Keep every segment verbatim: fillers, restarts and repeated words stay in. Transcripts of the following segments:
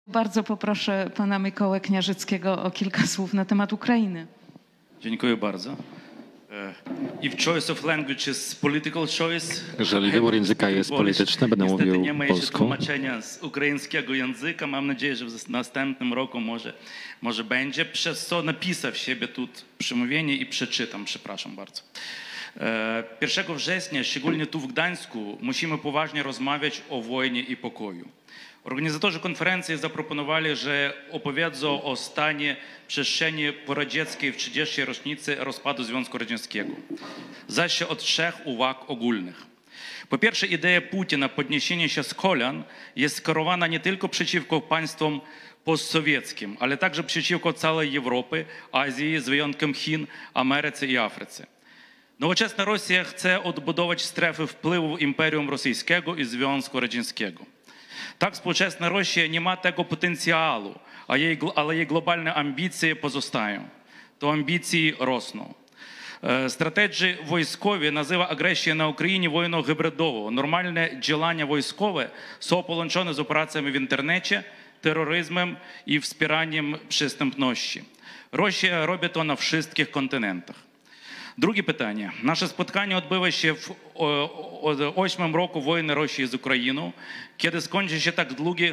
Bardzo poproszę pana Mikołę Kniarzyckiego o kilka słów na temat Ukrainy. Dziękuję bardzo. If choice of language is political choice, jeżeli wybór języka jest polityczny, będę mówił nie ma jeszcze polską. tłumaczenia z ukraińskiego języka. Mam nadzieję, że w następnym roku może, może będzie. Przez co napisał siebie tu przemówienie i przeczytam. Przepraszam bardzo. pierwszego września, szczególnie tu w Gdańsku, musimy poważnie rozmawiać o wojnie i pokoju. Organizatorzy konferencji zaproponowali, że opowiedzą o stanie przestrzeni poradzieckiej w trzydziestej rocznicy rozpadu Związku Radzieckiego. Zaś od trzech uwag ogólnych. Po pierwsze, idea Putina podniesienia się z kolan jest skierowana nie tylko przeciwko państwom postsowieckim, ale także przeciwko całej Europie, Azji, z wyjątkiem Chin, Ameryce i Afryce. Nowoczesna Rosja chce odbudować strefy wpływu Imperium Rosyjskiego i Związku Radzieckiego. Tak, współczesna Rosja nie ma tego potencjału, a jej, ale jej globalne ambicje pozostają. To ambicje rosną. Strategii wojskowi nazywa agresję na Україні wojną hybrydową. Normalne działania wojskowe są połączone z operacjami w internecie, terroryzmem i wspieraniem przestępności. Rosja robi to na wszystkich kontynentach. Drugie pytanie. Nasze spotkanie odbyło się w ósmym roku wojny Rosji z Ukrainą, kiedy skończy się tak długi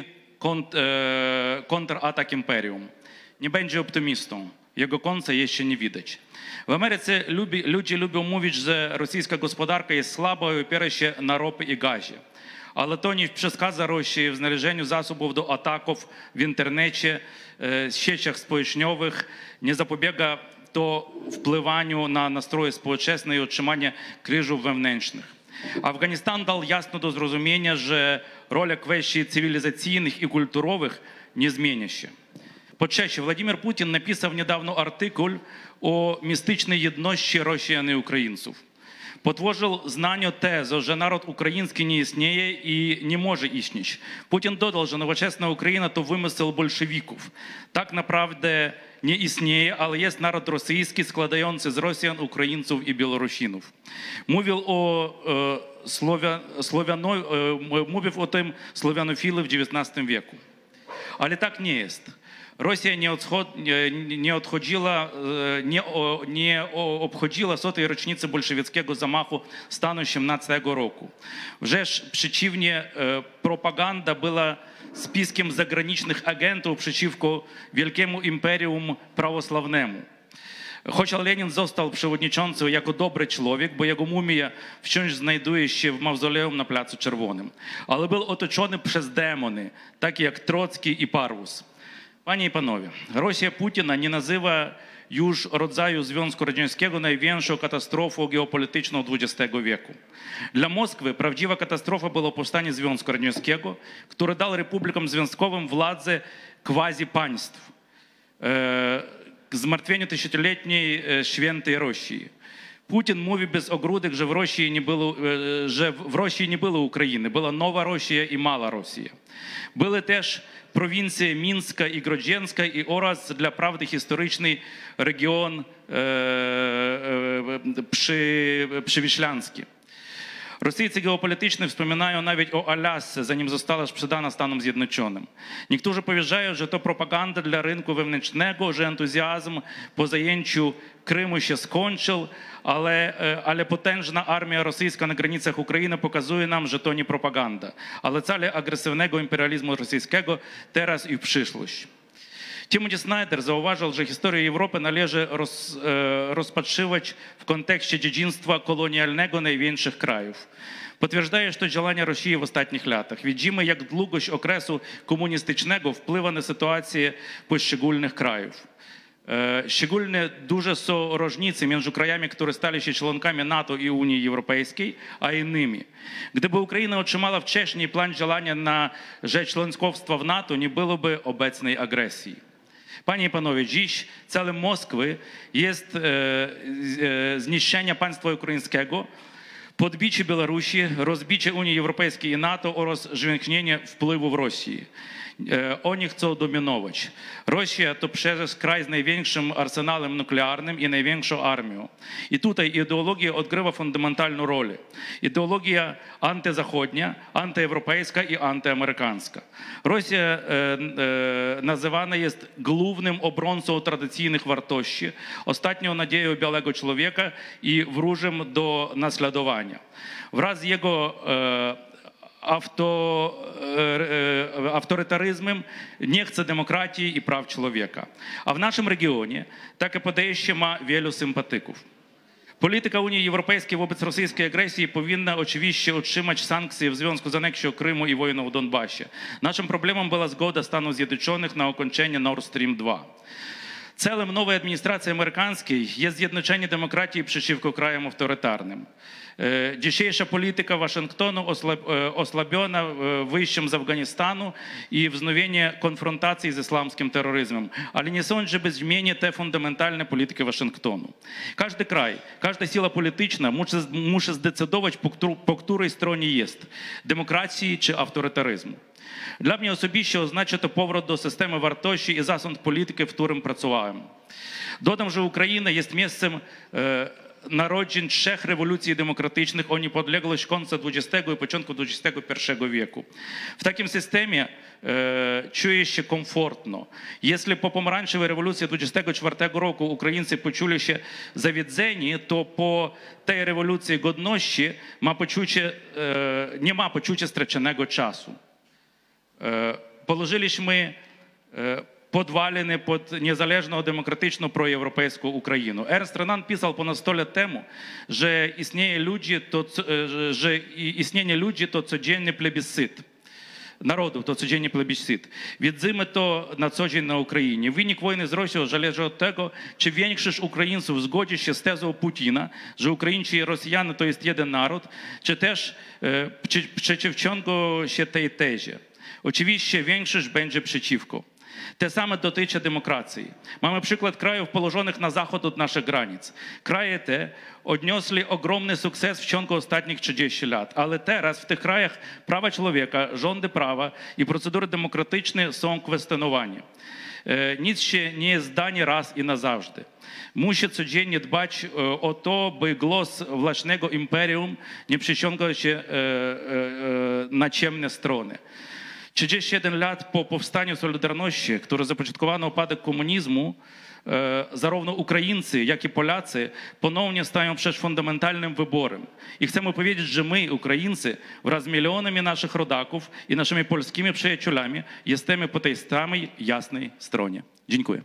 kontratak imperium. Nie będzie optymistą. Jego końca jeszcze nie widać. W Ameryce lubi, ludzie lubią mówić, że rosyjska gospodarka jest słaba i opiera się na ropie i gazie. Ale to nie przeszkadza Rosji w znalezieniu zasobów do ataków w internecie, sieciach społecznowych, nie zapobiega to wpływaniu na nastroje społeczne i utrzymania kryzysów wewnętrznych. Afganistan dał jasno do zrozumienia, że rola kwestii cywilizacyjnych i kulturowych nie zmieni się. Po trzecie, Władimir Putin napisał niedawno artykuł o mistycznej jedności Rosjan i Ukraińców. Potworzył znaną tezę, że naród ukraiński nie istnieje i nie może istnieć. Putin dodał, że nowoczesna Ukraina to wymysł bolszewików. Tak naprawdę nie istnieje, ale jest naród rosyjski składający z Rosjan, Ukraińców i Białorusinów. Mówił o, e, Słowia, Słowiano, e, mówił o tym słowianofile w dziewiętnastym wieku. Ale tak nie jest. Rosja nie, odchod, nie, nie odchodziła, nie, nie obchodziła sotej rocznicy bolszewieckiego zamachu stanu osiemnastego roku. Wręcz przeciwnie, propaganda była spiskiem zagranicznych agentów przeciwko wielkiemu imperium prawosławnemu. Chociaż Lenin został przewodniczącym jako dobry człowiek, bo jego mumia wciąż znajduje się w mauzoleum na Placu Czerwonym. Ale był otoczony przez demony, takie jak Trocki i Parwus. Panie i panowie, Rosja Putina nie nazywa już rodzaju Związku Radzieckiego największą katastrofą geopolityczną dwudziestego wieku. Dla Moskwy prawdziwa katastrofa była powstanie Związku Radzieckiego, które dał republikom związkowym władzę quasi-państw. Zmartwienie tysiącletniej świętej Rosji. Putin mówi bez ogródek, że w Rosji nie było, że w Rosji nie było Ukrainy, była Nowa Rosja i Mała Rosja. Były też prowincje Mińska i Grodzienska i oraz dla prawdy historycznej region e, e, przy, przywiślański. Rosyjcy geopolityczni wspominają nawet o Alasce, zanim została sprzedana Stanom Zjednoczonym. Niektórzy powiedzą, że to propaganda dla rynku wewnętrznego, że entuzjazm po zajęciu Krymu się skończył, ale, ale potężna armia rosyjska na granicach Ukrainy pokazuje nam, że to nie propaganda, ale cele agresywnego imperializmu rosyjskiego teraz i w przyszłość. Timothy Snyder zauważył, że historię Europy należy roz, rozpatrywać w kontekście dziedzictwa kolonialnego największych krajów. Potwierdzaje to działania Rosji w ostatnich latach. Widzimy, jak długość okresu komunistycznego wpływa na sytuację poszczególnych krajów. Szczególnie duże są różnice między krajami, które stali się członkami NATO i Unii Europejskiej, a innymi. Gdyby Ukraina otrzymała wcześniej plan działania na rzecz członkostwa w NATO, nie byłoby obecnej agresji. Panie i panowie, dziś celem Moskwy jest e, e, zniszczenie państwa ukraińskiego Podbicie Białorusi, rozbicie Unii Europejskiej i NATO oraz zwiększenie wpływu w Rosji. Oni chcą dominować. Rosja to przecież kraj z największym arsenałem nuklearnym i największą armią. I tutaj ideologia odgrywa fundamentalną rolę. Ideologia antyzachodnia, antyeuropejska i antyamerykańska. Rosja e, e, nazywana jest głównym obrońcą tradycyjnych wartości, ostatnią nadzieją białego człowieka i wróżem do naśladowania. Wraz z jego e, Авто, авторитаризмом не chce demokracji i praw człowieka. A w naszym regionie takie podejście ma wielu sympatyków. Polityka Unii Europejskiej wobec rosyjskiej agresji powinna oczywiście utrzymać sankcje w związku z aneksją Krymu i wojną w Donbasie. Naszym problemem była zgoda Stanów Zjednoczonych na ukończenie Nord Stream dwa. Celem nowej administracji amerykańskiej jest zjednoczenie demokracji przeciwko krajom autorytarnym. Dzisiejsza polityka Waszyngtonu osłabiona wyjściem z Afganistanu i wznowienie konfrontacji z islamskim terroryzmem. Ale nie sądzę, żeby zmienić te fundamentalne polityki Waszyngtonu. Każdy kraj, każda siła polityczna musi, musi zdecydować, po, po której stronie jest. Demokracji czy autorytaryzmu. Dla mnie osobiście oznacza to powrót do systemu wartości i zasad polityki, w którym pracowałem. Dodam, że Ukraina jest miejscem e, narodzin trzech rewolucji demokratycznych o niepodległość końca dwudziestego i początku dwudziestego pierwszego wieku. W takim systemie e, czuję się komfortno. Jeśli po pomarańczowej rewolucji dwudziestego czwartego roku Ukraińcy poczuli się zawiedzeni, to po tej rewolucji godności ma poczucie, e, nie ma poczucia straconego czasu. Położyliśmy podwaliny pod niezależną, demokratyczną, proeuropejską Ukrainę. Ernst Renan pisał ponad sto lat temu, że istnienie ludzi to, że istnienie ludzi to codzienny plebiscyt. Narodów to codzienny plebiscyt. Widzimy to na co dzień na Ukrainie. Wynik wojny z Rosją zależy od tego, czy większość Ukraińców zgodzi się z tezą Putina, że Ukraińcy i Rosjanie to jest jeden naród, czy też e, przeciwciągną się tej tezie. Oczywiście większość będzie przeciwko. Te same dotyczy demokracji. Mamy przykład krajów położonych na zachód od naszych granic. Kraje te odniosły ogromny sukces w ciągu ostatnich trzydziestu lat, ale teraz w tych krajach prawa człowieka, rządy prawa i procedury demokratyczne są kwestionowane. Nic się nie zdanie raz i na zawsze. Musi codziennie dbać o to, by głos własnego imperium nie przyciągał się na ciemne strony. trzydzieści jeden lat po powstaniu Solidarności, które zapoczątkowano upadek komunizmu, zarówno Ukraińcy, jak i Polacy ponownie stają przed fundamentalnym wyborem. I chcemy powiedzieć, że my, Ukraińcy, wraz z milionami naszych rodaków i naszymi polskimi przyjaciółmi, jesteśmy po tej samej jasnej stronie. Dziękuję.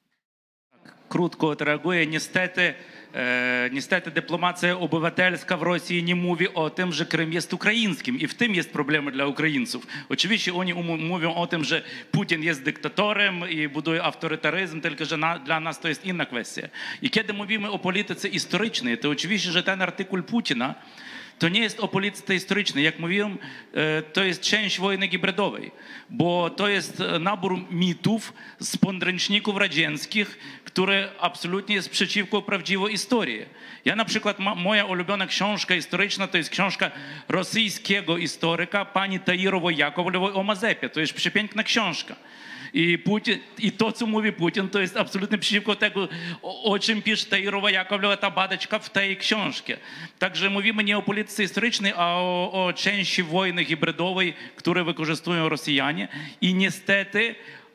Krótko odreaguję. Niestety, e, niestety dyplomacja obywatelska w Rosji nie mówi o tym, że Krym jest ukraińskim i w tym jest problem dla Ukraińców. Oczywiście oni mówią o tym, że Putin jest dyktatorem i buduje autorytaryzm, tylko że na, dla nas to jest inna kwestia. I kiedy mówimy o polityce historycznej, to oczywiście, że ten artykuł Putina to nie jest o polityce historycznej. Jak mówiłem, to jest część wojny hybrydowej, bo to jest nabór mitów z podręczników radzieckich, które absolutnie jest przeciwko prawdziwej historii. Ja na przykład, moja ulubiona książka historyczna to jest książka rosyjskiego historyka pani Tayirowo-Jakovlevoj o Mazepie. To jest przepiękna książka. I, Putin, I to, co mówi Putin, to jest absolutnie przeciwko tego, o, o czym pisze Tayirowa-Jakovlewa, ta badaczka w tej książce. Także mówimy nie o polityce historycznej, a o, o części wojny hybrydowej, które wykorzystują Rosjanie. I niestety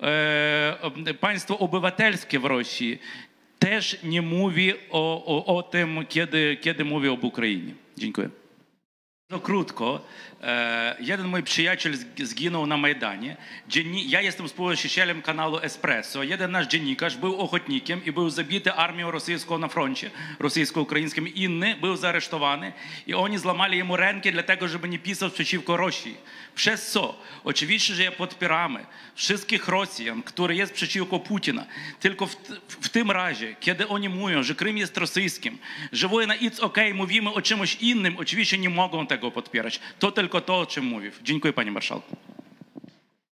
e, państwo obywatelskie w Rosji też nie mówi o, o, o tym, kiedy, kiedy mówi o Ukrainie. Dziękuję. No krótko, jeden mój przyjaciel zginął na Majdanie. Ja jestem współwłaścicielem kanału Espresso. Jeden nasz dziennikarz był ochotnikiem i był zabity armią rosyjską na froncie, rosyjsko-ukraińskim. Inny był zaaresztowany i oni złamali jemu rękę dlatego, żeby nie pisał przeciwko Rosji. Przez co? Oczywiście, że ja podpieramy wszystkich Rosjan, które jest przeciwko Putina. Tylko w, w tym razie, kiedy oni mówią, że Krym jest rosyjskim, że wojna it's okej, mówimy o czymś innym, oczywiście nie mogą tego podpierać. To tylko to, o czym mówię. Dziękuję, panie marszałku.